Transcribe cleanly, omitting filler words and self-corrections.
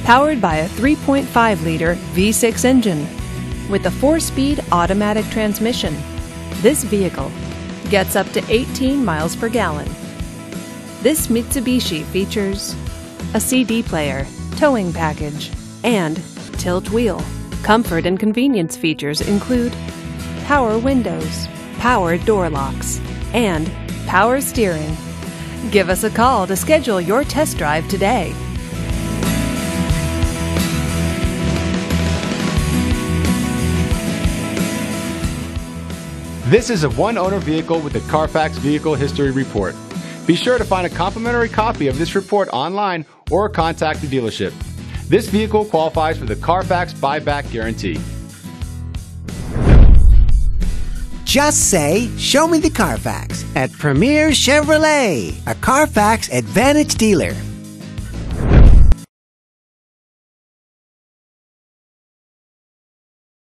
powered by a 3.5-liter V6 engine with a 4-speed automatic transmission. This vehicle gets up to 18 miles per gallon. This Mitsubishi features a CD player, towing package, and tilt wheel. Comfort and convenience features include power windows, power door locks, and power steering. Give us a call to schedule your test drive today. This is a one-owner vehicle with a Carfax Vehicle History Report. Be sure to find a complimentary copy of this report online or contact the dealership. This vehicle qualifies for the Carfax Buyback Guarantee. Just say, "Show me the Carfax" at Premiere Chevrolet, a Carfax Advantage dealer.